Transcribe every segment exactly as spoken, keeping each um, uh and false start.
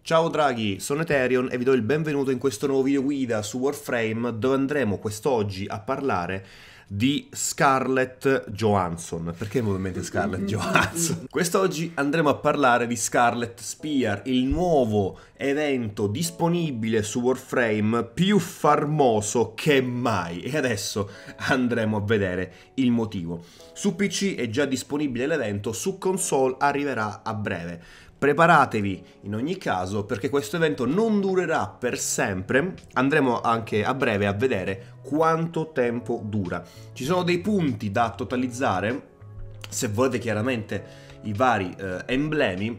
Ciao Draghi, sono Eterion e vi do il benvenuto in questo nuovo video guida su Warframe dove andremo quest'oggi a parlare di Scarlett Johansson. Perché mi mente Scarlett Johansson? Quest'oggi andremo a parlare di Scarlet Spear, il nuovo evento disponibile su Warframe più famoso che mai. E adesso andremo a vedere il motivo. Su P C è già disponibile l'evento, su console arriverà a breve. Preparatevi in ogni caso perché questo evento non durerà per sempre, andremo anche a breve a vedere quanto tempo dura. Ci sono dei punti da totalizzare, se volete chiaramente i vari eh, emblemi.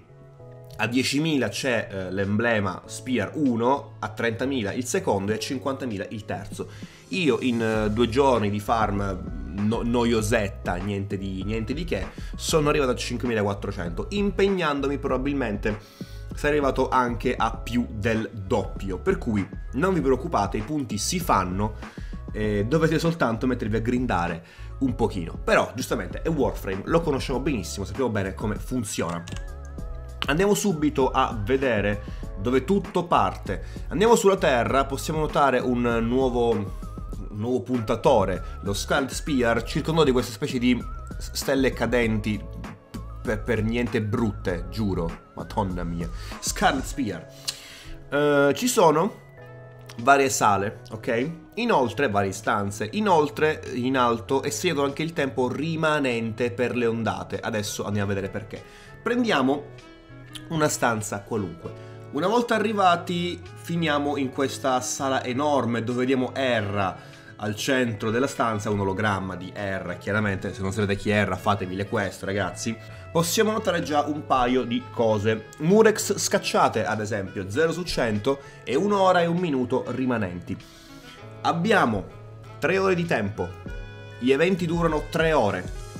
A diecimila c'è eh, l'emblema Spear uno, a trentamila il secondo e a cinquantamila il terzo. Io in eh, due giorni di farm no noiosetta, niente di, niente di che, sono arrivato a cinquemilaquattrocento, impegnandomi probabilmente sarei arrivato anche a più del doppio, per cui non vi preoccupate, i punti si fanno, eh, dovete soltanto mettervi a grindare un pochino. Però giustamente è Warframe, lo conosciamo benissimo, sappiamo bene come funziona. Andiamo subito a vedere dove tutto parte. Andiamo sulla Terra, possiamo notare un nuovo, un nuovo puntatore, lo Scarlet Spear, circondato di queste specie di stelle cadenti per, per niente brutte, giuro, madonna mia. Scarlet Spear. Uh, ci sono varie sale, ok? Inoltre, varie stanze. Inoltre, in alto è segnato anche il tempo rimanente per le ondate. Adesso andiamo a vedere perché. Prendiamo una stanza qualunque. Una volta arrivati finiamo in questa sala enorme dove vediamo Erra al centro della stanza, un ologramma di Erra, chiaramente se non sapete chi è Erra fatevi le quest ragazzi. Possiamo notare già un paio di cose. Murex scacciate ad esempio, zero su cento e un'ora e un minuto rimanenti. Abbiamo tre ore di tempo, gli eventi durano tre ore,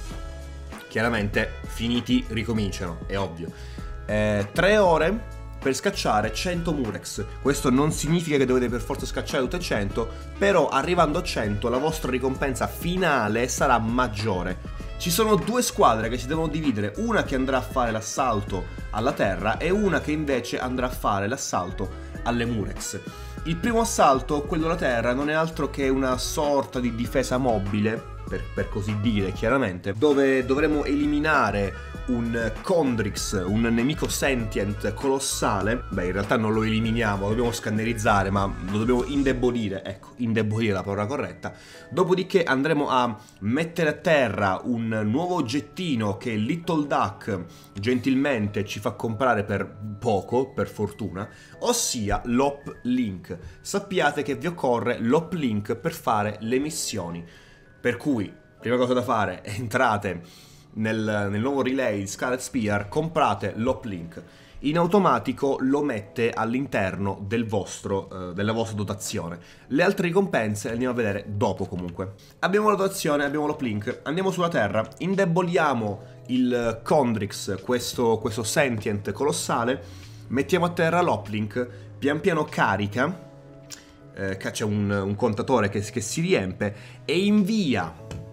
chiaramente finiti ricominciano, è ovvio. Eh, tre ore per scacciare cento Murex. Questo non significa che dovete per forza scacciare tutte cento, però arrivando a cento la vostra ricompensa finale sarà maggiore. Ci sono due squadre che si devono dividere, una che andrà a fare l'assalto alla terra e una che invece andrà a fare l'assalto alle Murex. Il primo assalto, quello alla terra, non è altro che una sorta di difesa mobile, per, per così dire chiaramente, dove dovremo eliminare un Condrix, un nemico sentient colossale. Beh, in realtà non lo eliminiamo, lo dobbiamo scannerizzare, ma lo dobbiamo indebolire, ecco, indebolire è la parola corretta. Dopodiché andremo a mettere a terra un nuovo oggettino che Little Duck gentilmente ci fa comprare per poco, per fortuna, ossia l'Op Link. Sappiate che vi occorre l'Op Link per fare le missioni. Per cui, prima cosa da fare, entrate nel, nel nuovo relay di Scarlet Spear, comprate l'Op Link. In automatico lo mette all'interno del vostro, eh, della vostra dotazione. Le altre ricompense le andiamo a vedere dopo comunque. Abbiamo la dotazione, abbiamo l'Op Link, andiamo sulla Terra, indeboliamo il Condrix, questo, questo sentient colossale, mettiamo a terra l'Op Link, pian piano carica. Eh, c'è un, un contatore che, che si riempie e invia,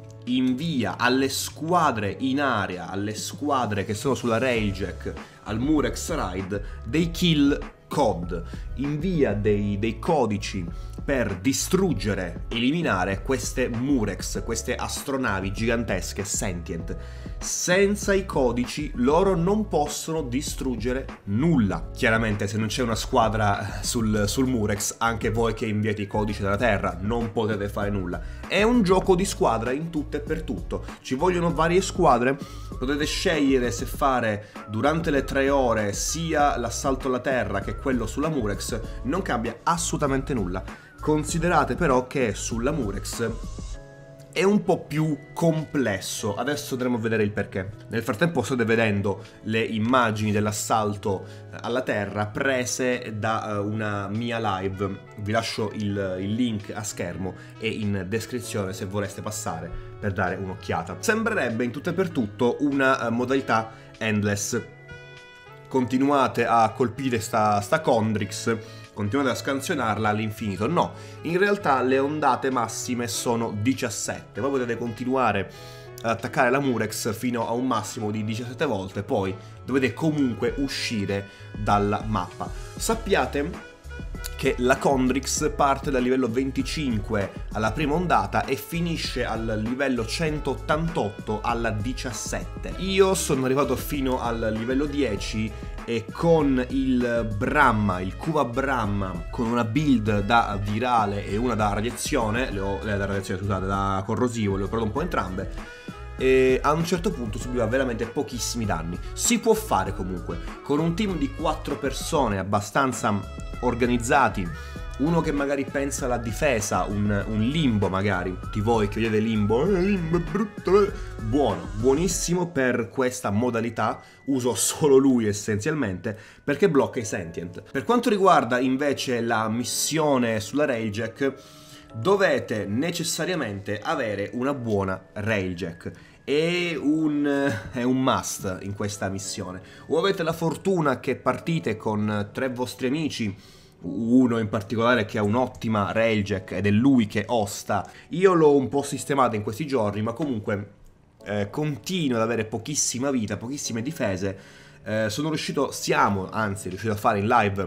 invia alle squadre in area, alle squadre che sono sulla Railjack, al Murex Ride, dei kill code, invia dei, dei codici per distruggere, eliminare queste Murex, queste astronavi gigantesche sentient. Senza i codici loro non possono distruggere nulla. Chiaramente se non c'è una squadra sul, sul Murex, anche voi che inviate i codici dalla Terra non potete fare nulla. È un gioco di squadra in tutto e per tutto. Ci vogliono varie squadre, potete scegliere se fare durante le tre ore sia l'assalto alla Terra che quello sulla Murex, non cambia assolutamente nulla. Considerate però che sulla Murex è un po' più complesso, adesso andremo a vedere il perché. Nel frattempo state vedendo le immagini dell'assalto alla Terra prese da una mia live, vi lascio il, il link a schermo e in descrizione se vorreste passare per dare un'occhiata. Sembrerebbe in tutto e per tutto una modalità endless. Continuate a colpire sta, sta Condrix, continuate a scansionarla all'infinito. No, in realtà le ondate massime sono diciassette. Voi potete continuare ad attaccare la Murex fino a un massimo di diciassette volte, poi dovete comunque uscire dalla mappa. Sappiate che la Condrix parte dal livello venticinque alla prima ondata e finisce al livello centottantotto alla diciassette. Io sono arrivato fino al livello dieci e con il Brahma, il Kuva Brahma, con una build da virale e una da radiazione, le ho, le da radiazione scusate, da corrosivo, le ho provate un po' entrambe, e a un certo punto subiva veramente pochissimi danni. Si può fare comunque, con un team di quattro persone abbastanza organizzati, uno che magari pensa alla difesa, un, un Limbo magari, di voi che vedete Limbo, eh, Limbo è brutto, eh. buono, buonissimo per questa modalità, uso solo lui essenzialmente, perché blocca i sentient. Per quanto riguarda invece la missione sulla Railjack, dovete necessariamente avere una buona Railjack. È un, è un must in questa missione. O avete la fortuna che partite con tre vostri amici, uno in particolare che ha un'ottima Railjack ed è lui che osta. Io l'ho un po' sistemata in questi giorni, ma comunque eh, continuo ad avere pochissima vita, pochissime difese. Eh, sono riuscito, siamo anzi riusciti a fare in live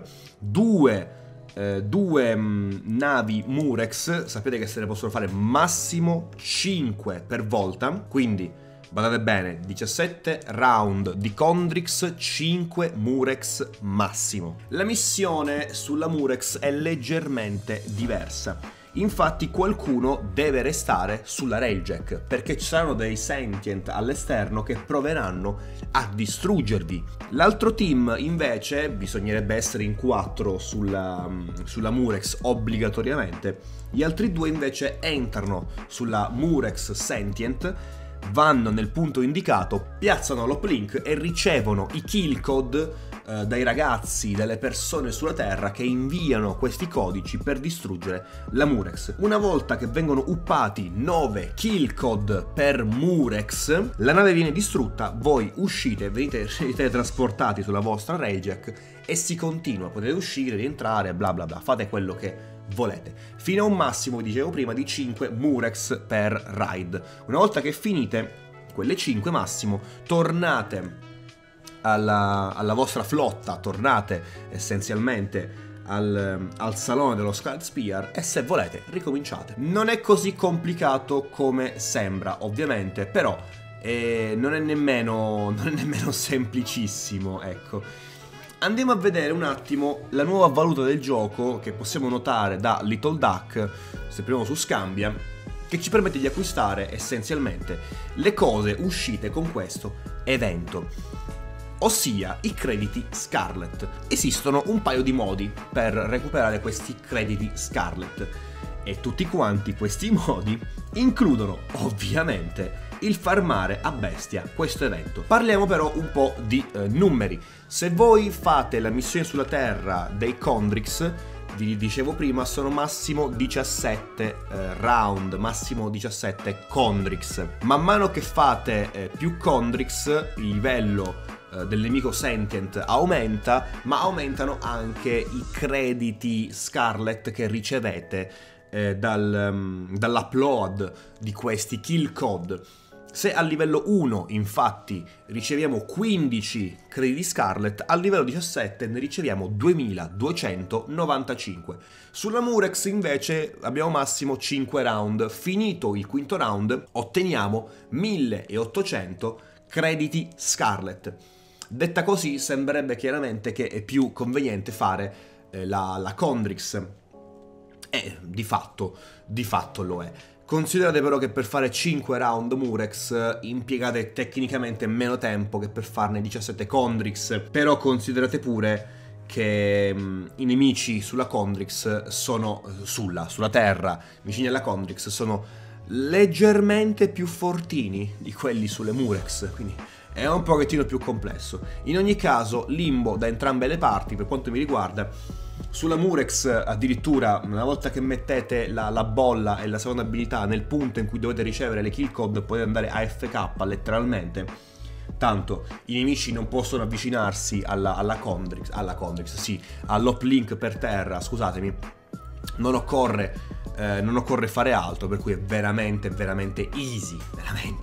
due Eh, due mh, navi Murex. Sapete che se ne possono fare massimo cinque per volta, quindi badate bene, diciassette round di Condrix, cinque Murex massimo. La missione sulla Murex è leggermente diversa. Infatti qualcuno deve restare sulla Railjack, perché ci saranno dei sentient all'esterno che proveranno a distruggervi. L'altro team invece, bisognerebbe essere in quattro sulla, sulla Murex obbligatoriamente. Gli altri due invece entrano sulla Murex sentient, vanno nel punto indicato, piazzano l'uplink e ricevono i kill code eh, dai ragazzi, dalle persone sulla Terra che inviano questi codici per distruggere la Murex. Una volta che vengono uppati nove kill code per Murex, la nave viene distrutta, voi uscite, venite teletrasportati sulla vostra Railjack e si continua, potete uscire, rientrare, bla bla bla, fate quello che volete, fino a un massimo, dicevo prima, di cinque Murex per raid. Una volta che finite quelle cinque massimo, tornate alla, alla vostra flotta, tornate essenzialmente al, al salone dello Scarlet Spear e se volete ricominciate. Non è così complicato come sembra, ovviamente, però eh, non è nemmeno, non è nemmeno semplicissimo, ecco. Andiamo a vedere un attimo la nuova valuta del gioco che possiamo notare da Little Duck, se proviamo su Scambia, che ci permette di acquistare essenzialmente le cose uscite con questo evento, ossia i crediti Scarlet. Esistono un paio di modi per recuperare questi crediti Scarlet e tutti quanti questi modi includono ovviamente il farmare a bestia questo evento. Parliamo però un po' di eh, numeri. Se voi fate la missione sulla Terra dei Condrix, vi dicevo prima, sono massimo diciassette eh, round, massimo diciassette Condrix. Man mano che fate eh, più Condrix, il livello eh, del nemico sentient aumenta, ma aumentano anche i crediti Scarlet che ricevete eh, dal, um, dall'upload di questi kill code. Se al livello uno infatti riceviamo quindici crediti Scarlet, al livello diciassette ne riceviamo duemiladuecentonovantacinque. Sulla Murex invece abbiamo massimo cinque round, finito il quinto round otteniamo milleottocento crediti Scarlet. Detta così sembrerebbe chiaramente che è più conveniente fare eh, la, la Condrix, e di fatto, di fatto lo è. Considerate però che per fare cinque round Murex impiegate tecnicamente meno tempo che per farne diciassette Condrix, però considerate pure che mh, i nemici sulla Condrix sono, sulla, sulla Terra, vicini alla Condrix, sono leggermente più fortini di quelli sulle Murex, quindi è un pochettino più complesso. In ogni caso, Limbo da entrambe le parti, per quanto mi riguarda. Sulla Murex addirittura una volta che mettete la, la bolla e la seconda abilità nel punto in cui dovete ricevere le kill code potete andare A F K letteralmente, tanto i nemici non possono avvicinarsi alla, alla Condrix, alla Condrix, sì, all'uplink per terra, scusatemi, non occorre, eh, non occorre fare altro, per cui è veramente veramente easy, veramente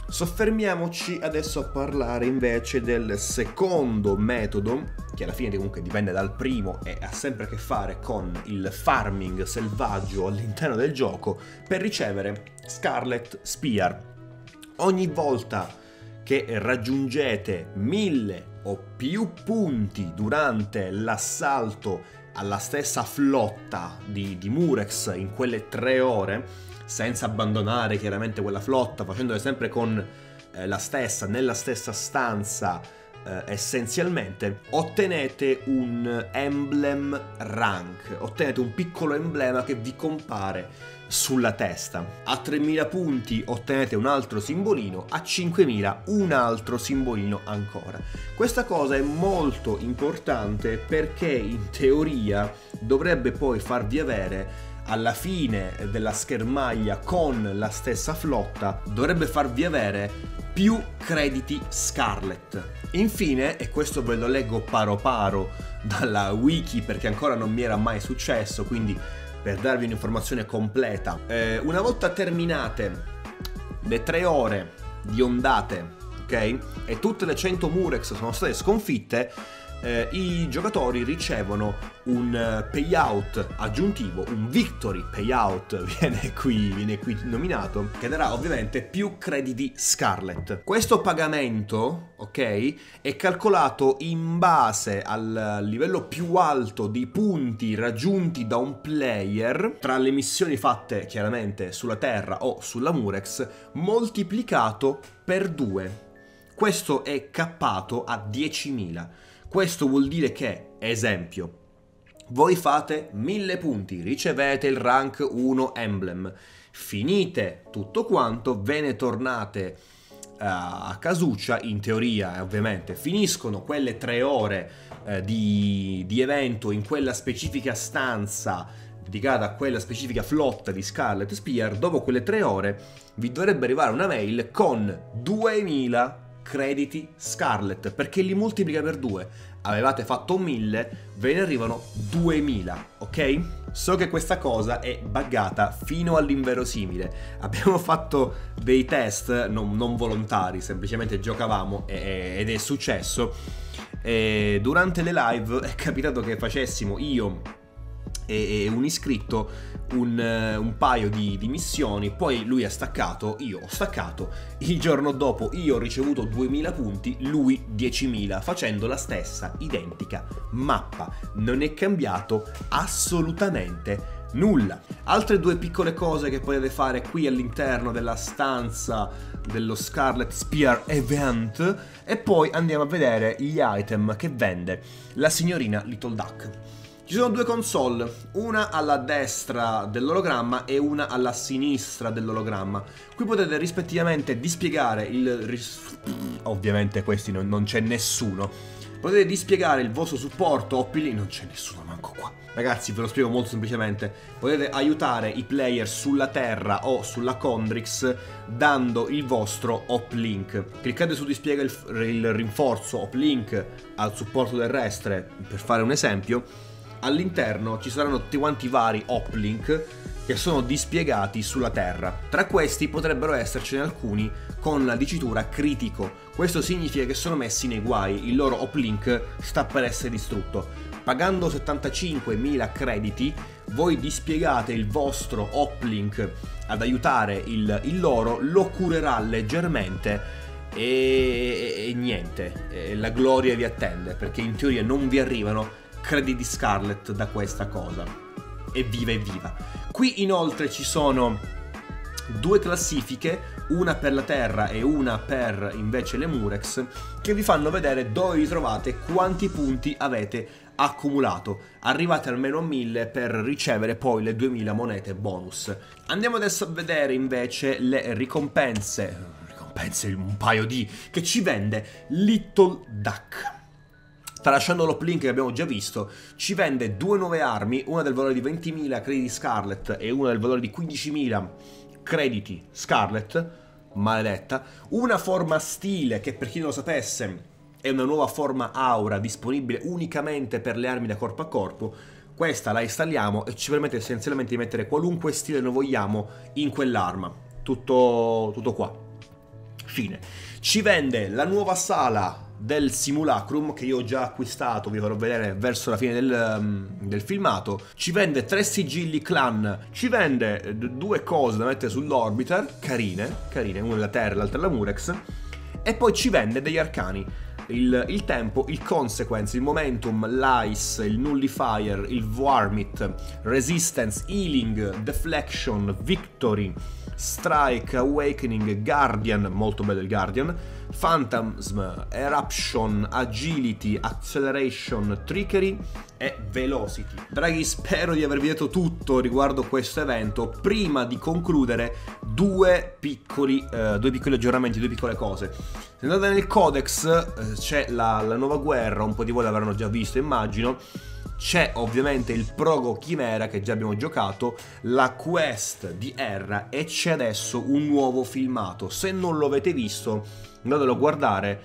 Soffermiamoci adesso a parlare invece del secondo metodo, che alla fine comunque dipende dal primo e ha sempre a che fare con il farming selvaggio all'interno del gioco, per ricevere Scarlet Spear. Ogni volta che raggiungete mille o più punti durante l'assalto alla stessa flotta di, di Murex in quelle tre ore, senza abbandonare chiaramente quella flotta, facendole sempre con eh, la stessa, nella stessa stanza eh, essenzialmente, ottenete un emblem rank, ottenete un piccolo emblema che vi compare sulla testa. A tremila punti ottenete un altro simbolino, a cinquemila un altro simbolino ancora. Questa cosa è molto importante perché in teoria dovrebbe poi farvi avere, alla fine della schermaglia con la stessa flotta, dovrebbe farvi avere più crediti Scarlet. Infine, e questo ve lo leggo paro paro dalla wiki perché ancora non mi era mai successo, quindi per darvi un'informazione completa, eh, una volta terminate le tre ore di ondate, ok? E tutte le cento Murex sono state sconfitte, Eh, i giocatori ricevono un payout aggiuntivo, un victory payout viene qui, viene qui nominato, che darà ovviamente più crediti Scarlet. Questo pagamento, ok, è calcolato in base al livello più alto di punti raggiunti da un player tra le missioni fatte chiaramente sulla Terra o sulla Murex, moltiplicato per due. Questo è cappato a diecimila. Questo vuol dire che, esempio, voi fate mille punti, ricevete il rank uno emblem, finite tutto quanto, ve ne tornate uh, a casuccia, in teoria ovviamente, finiscono quelle tre ore uh, di, di evento in quella specifica stanza dedicata a quella specifica flotta di Scarlet Spear. Dopo quelle tre ore vi dovrebbe arrivare una mail con duemila crediti Scarlet, perché li moltiplica per due. Avevate fatto mille, ve ne arrivano duemila, ok? So che questa cosa è buggata fino all'inverosimile. Abbiamo fatto dei test non, non volontari, semplicemente giocavamo e, ed è successo. E durante le live è capitato che facessimo io e un iscritto un, un paio di, di missioni, poi lui ha staccato, io ho staccato, il giorno dopo io ho ricevuto duemila punti, lui diecimila, facendo la stessa identica mappa. Non è cambiato assolutamente nulla. Altre due piccole cose che potete fare qui all'interno della stanza dello Scarlet Spear Event, e poi andiamo a vedere gli item che vende la signorina Little Duck. Ci sono due console, una alla destra dell'ologramma e una alla sinistra dell'ologramma. Qui potete rispettivamente dispiegare il... ovviamente questi non, non c'è nessuno. Potete dispiegare il vostro supporto O P Link, non c'è nessuno manco qua. Ragazzi, ve lo spiego molto semplicemente. Potete aiutare i player sulla Terra o sulla Condrix dando il vostro O P Link. Cliccate su dispiega il, il rinforzo O P Link al supporto terrestre, per fare un esempio. All'interno ci saranno tutti quanti vari O P Link che sono dispiegati sulla Terra. Tra questi potrebbero essercene alcuni con la dicitura critico. Questo significa che sono messi nei guai, il loro O P Link sta per essere distrutto. Pagando settantacinquemila crediti voi dispiegate il vostro O P Link ad aiutare il, il loro, lo curerà leggermente e, e niente, e la gloria vi attende, perché in teoria non vi arrivano crediti Scarlet da questa cosa. Evviva evviva. Qui inoltre ci sono due classifiche, una per la Terra e una per invece le Murex, che vi fanno vedere dove vi trovate, quanti punti avete accumulato. Arrivate almeno a mille per ricevere poi le duemila monete bonus. Andiamo adesso a vedere invece le ricompense, ricompense un paio di, che ci vende Little Duck. Tralasciando l'O P Link che abbiamo già visto, ci vende due nuove armi, una del valore di ventimila crediti Scarlet e una del valore di quindicimila crediti Scarlet, maledetta, una forma stile che, per chi non lo sapesse, è una nuova forma aura disponibile unicamente per le armi da corpo a corpo. Questa la installiamo e ci permette essenzialmente di mettere qualunque stile noi vogliamo in quell'arma. Tutto, tutto qua. Fine. Ci vende la nuova sala del Simulacrum, che io ho già acquistato, vi farò vedere verso la fine del, um, del filmato. Ci vende tre sigilli clan, ci vende due cose da mettere sull'orbiter, carine, carine, una della Terra e l'altra della Murex, e poi ci vende degli arcani. Il, il tempo, il consequence, il momentum, l'ice, il nullifier, il varmint, resistance, healing, deflection, victory, strike, awakening, guardian, molto bello il guardian, phantasm, eruption, agility, acceleration, trickery e velocity. Draghi, spero di avervi detto tutto riguardo questo evento. Prima di concludere, due piccoli, eh, due piccoli aggiornamenti, due piccole cose. Se andate nel codex, eh, c'è la, la nuova guerra, un po' di voi l'avranno già visto immagino. C'è ovviamente il Progo Chimera che già abbiamo giocato, la quest di Erra, e c'è adesso un nuovo filmato. Se non lo avete visto, andatelo a guardare.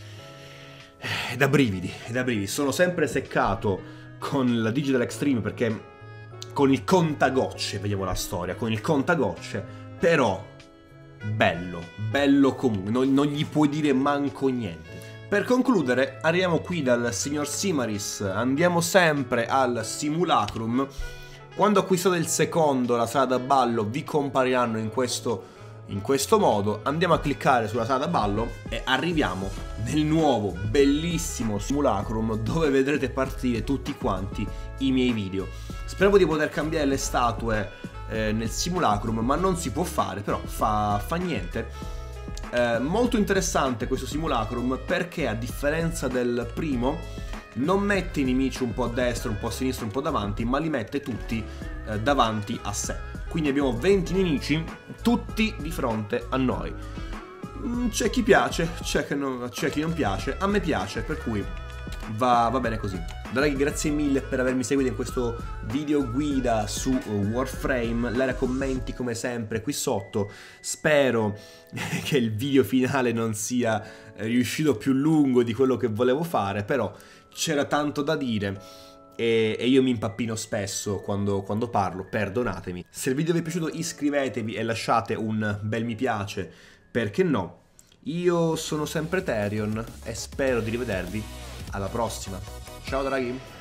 È da brividi, è da brividi. Sono sempre seccato con la Digital Extreme perché con il contagocce vediamo la storia, con il contagocce, però bello, bello comunque, non, non gli puoi dire manco niente. Per concludere, arriviamo qui dal signor Simaris, andiamo sempre al Simulacrum. Quando acquistate il secondo, la sala da ballo, vi compariranno in questo, in questo modo. Andiamo a cliccare sulla sala da ballo e arriviamo nel nuovo, bellissimo Simulacrum, dove vedrete partire tutti quanti i miei video. Spero di poter cambiare le statue eh, nel Simulacrum, ma non si può fare, però fa, fa niente. Eh, molto interessante questo Simulacrum perché, a differenza del primo, non mette i nemici un po' a destra, un po' a sinistra, un po' davanti, ma li mette tutti eh, davanti a sé. Quindi abbiamo venti nemici, tutti di fronte a noi. C'è chi piace, c'è chi, non, c'è chi non piace, a me piace, per cui va, va bene così. Draghi, grazie mille per avermi seguito in questo video guida su Warframe. Lascia commenti come sempre qui sotto. Spero che il video finale non sia riuscito più lungo di quello che volevo fare, però c'era tanto da dire e, e io mi impappino spesso quando, quando parlo, perdonatemi. Se il video vi è piaciuto iscrivetevi e lasciate un bel mi piace, perché no? Io sono sempre Therion e spero di rivedervi alla prossima. Ciao draghi!